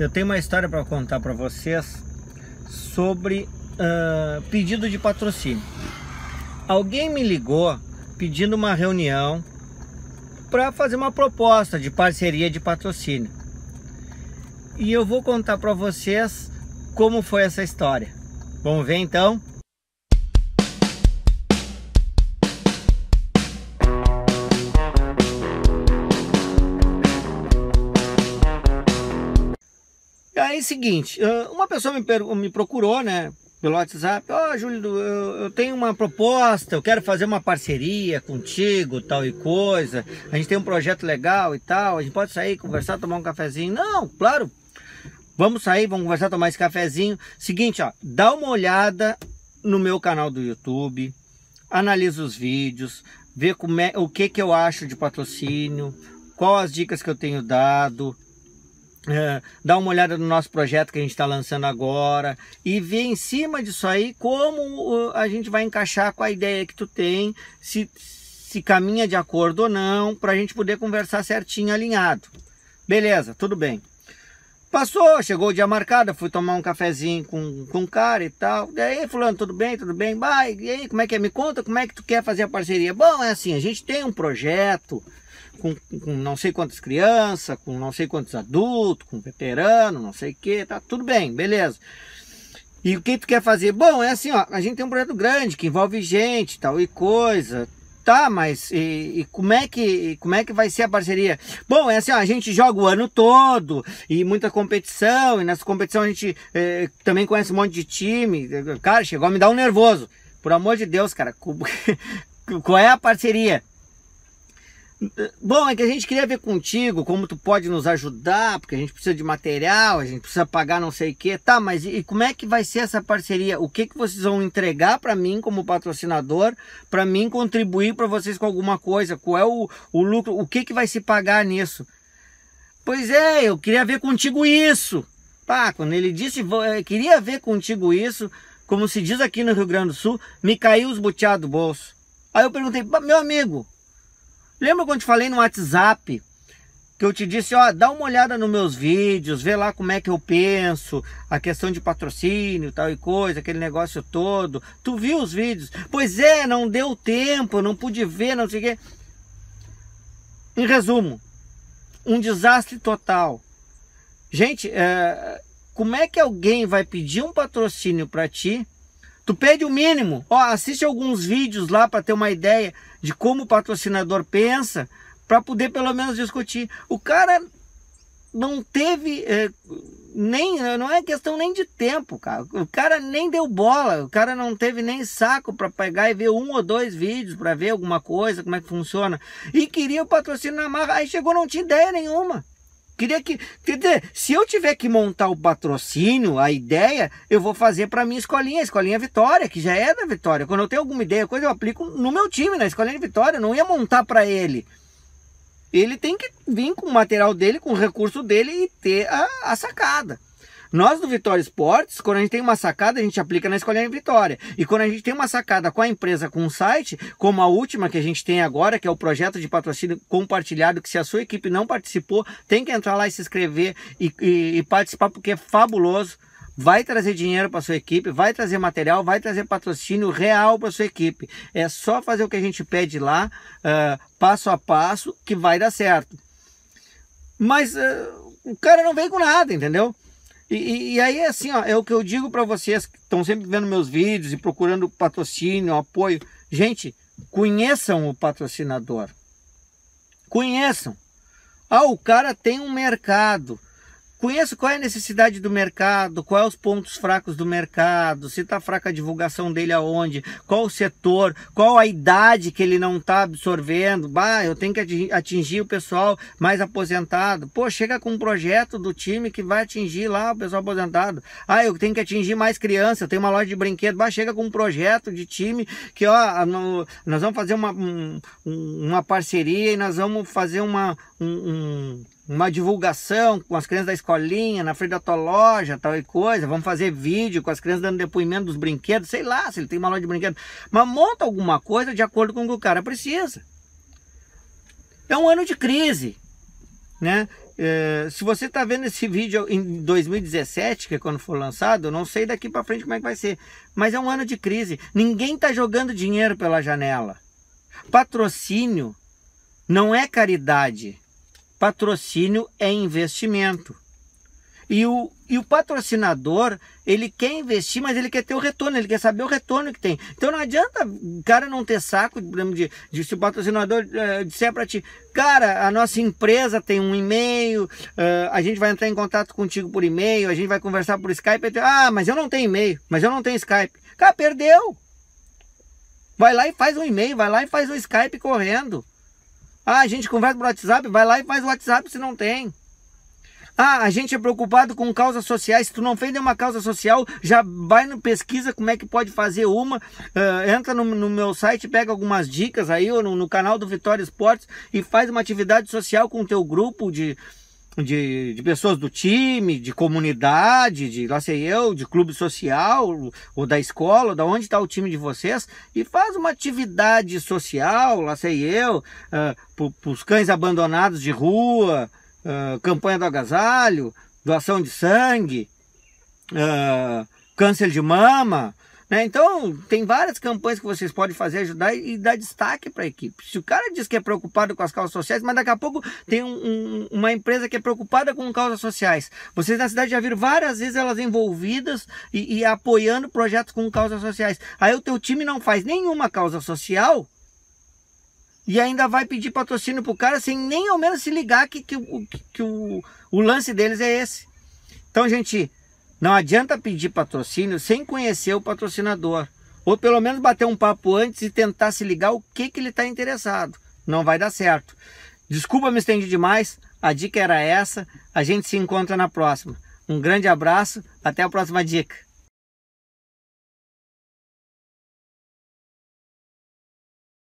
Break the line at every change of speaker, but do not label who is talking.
Eu tenho uma história para contar para vocês sobre pedido de patrocínio. Alguém me ligou pedindo uma reunião para fazer uma proposta de parceria de patrocínio. E eu vou contar para vocês como foi essa história. Vamos ver então? Aí, seguinte, uma pessoa me procurou, né, pelo WhatsApp. Ó, Júlio, eu tenho uma proposta, eu quero fazer uma parceria contigo, tal e coisa. A gente tem um projeto legal e tal, a gente pode sair, conversar, tomar um cafezinho. Não, claro, vamos sair, vamos conversar, tomar esse cafezinho. Seguinte, ó, dá uma olhada no meu canal do YouTube, analisa os vídeos, vê o que eu acho de patrocínio, quais as dicas que eu tenho dado. Dá uma olhada no nosso projeto que a gente está lançando agora e ver em cima disso aí como a gente vai encaixar com a ideia que tu tem, se caminha de acordo ou não, para a gente poder conversar certinho, alinhado. Beleza, tudo bem. Passou, chegou o dia marcado, fui tomar um cafezinho com o cara e tal. E aí, fulano, tudo bem? Tudo bem? Vai, e aí, como é que é? Me conta como é que tu quer fazer a parceria. Bom, é assim, a gente tem um projeto com não sei quantas crianças, com não sei quantos adultos, com veterano, não sei o que, tá tudo bem, beleza. E o que tu quer fazer? Bom, é assim, ó, a gente tem um projeto grande que envolve gente, tal e coisa, tá, mas como é que vai ser a parceria? Bom, é assim, ó, a gente joga o ano todo e muita competição, e nessa competição a gente também conhece um monte de time. Cara, chegou a me dar um nervoso. Por amor de Deus, cara, qual é a parceria? Bom, é que a gente queria ver contigo como tu pode nos ajudar, porque a gente precisa de material, a gente precisa pagar não sei o que, tá, mas e como é que vai ser essa parceria? O que vocês vão entregar para mim como patrocinador, para mim contribuir para vocês com alguma coisa? Qual é o lucro? O que vai se pagar nisso? Pois é, eu queria ver contigo isso. Pá, quando ele disse, queria ver contigo isso, como se diz aqui no Rio Grande do Sul, me caiu os buteados do bolso. Aí eu perguntei, meu amigo, lembra quando eu te falei no WhatsApp, que eu te disse, ó, dá uma olhada nos meus vídeos, vê lá como é que eu penso, a questão de patrocínio, tal e coisa, aquele negócio todo. Tu viu os vídeos? Pois é, não deu tempo, não pude ver, não sei o quê. Em resumo, um desastre total. Gente, como é que alguém vai pedir um patrocínio para ti? Tu pede o mínimo, ó, assiste alguns vídeos lá para ter uma ideia de como o patrocinador pensa, para poder pelo menos discutir. O cara não teve não é questão nem de tempo, cara. O cara nem deu bola, o cara não teve nem saco para pegar e ver 1 ou 2 vídeos para ver alguma coisa, como é que funciona. E queria o patrocínio na marra, aí chegou, não tinha ideia nenhuma. Quer dizer, se eu tiver que montar o patrocínio, a ideia, eu vou fazer para minha escolinha, a escolinha Vitória, que já é da Vitória. Quando eu tenho alguma ideia, coisa, eu aplico no meu time, na escolinha de Vitória. Eu não ia montar para ele. Ele tem que vir com o material dele, com o recurso dele e ter a sacada. Nós do Vitória Esportes, quando a gente tem uma sacada, a gente aplica na escolinha Vitória. E quando a gente tem uma sacada com a empresa, com o site, como a última que a gente tem agora, que é o projeto de patrocínio compartilhado, que se a sua equipe não participou, tem que entrar lá e se inscrever e participar, porque é fabuloso. Vai trazer dinheiro para sua equipe, vai trazer material, vai trazer patrocínio real para sua equipe. É só fazer o que a gente pede lá, passo a passo, que vai dar certo. Mas o cara não vem com nada, entendeu? E aí, assim, ó, é o que eu digo para vocês que estão sempre vendo meus vídeos e procurando patrocínio, apoio. Gente, conheçam o patrocinador. Conheçam. Ah, o cara tem um mercado. Conheço qual é a necessidade do mercado, quais os pontos fracos do mercado, se está fraca a divulgação dele aonde, qual o setor, qual a idade que ele não está absorvendo. Bah, eu tenho que atingir o pessoal mais aposentado. Pô, chega com um projeto do time que vai atingir lá o pessoal aposentado. Ah, eu tenho que atingir mais crianças, eu tenho uma loja de brinquedos. Bah, chega com um projeto de time que, ó, nós vamos fazer uma parceria e nós vamos fazer uma divulgação com as crianças da escolinha, na frente da tua loja, tal e coisa. Vamos fazer vídeo com as crianças dando depoimento dos brinquedos, sei lá, se ele tem uma loja de brinquedos. Mas monta alguma coisa de acordo com o que o cara precisa. É um ano de crise, né? se você está vendo esse vídeo em 2017, que é quando for lançado, eu não sei daqui para frente como é que vai ser, mas é um ano de crise. Ninguém está jogando dinheiro pela janela. Patrocínio não é caridade. Patrocínio é investimento. E o patrocinador, ele quer investir, mas ele quer ter o retorno, ele quer saber o retorno que tem. Então não adianta o cara não ter saco de se o patrocinador disser para ti, cara, a nossa empresa tem um e-mail, a gente vai entrar em contato contigo por e-mail, a gente vai conversar por Skype, mas eu não tenho e-mail, mas eu não tenho Skype. Cara, perdeu! Vai lá e faz um e-mail, vai lá e faz um Skype correndo. A gente conversa por WhatsApp, vai lá e faz o WhatsApp se não tem. A gente é preocupado com causas sociais. Se tu não fez nenhuma causa social, já vai no pesquisa como é que pode fazer uma. Entra no meu site, pega algumas dicas aí, ou no canal do Vitória Esportes e faz uma atividade social com o teu grupo de pessoas do time, de comunidade, lá sei eu, de clube social, ou da escola, ou da onde está o time de vocês, e faz uma atividade social, lá sei eu, para os cães abandonados de rua, campanha do agasalho, doação de sangue, câncer de mama, né? Então tem várias campanhas que vocês podem fazer, ajudar e dar destaque para a equipe. Se o cara diz que é preocupado com as causas sociais, mas daqui a pouco tem uma empresa que é preocupada com causas sociais, vocês na cidade já viram várias vezes elas envolvidas e apoiando projetos com causas sociais. Aí o teu time não faz nenhuma causa social e ainda vai pedir patrocínio pro cara sem nem ao menos se ligar que o lance deles é esse. Então, gente, não adianta pedir patrocínio sem conhecer o patrocinador. Ou pelo menos bater um papo antes e tentar se ligar o que ele está interessado. Não vai dar certo. Desculpa me estendi demais, a dica era essa. A gente se encontra na próxima. Um grande abraço, até a próxima dica.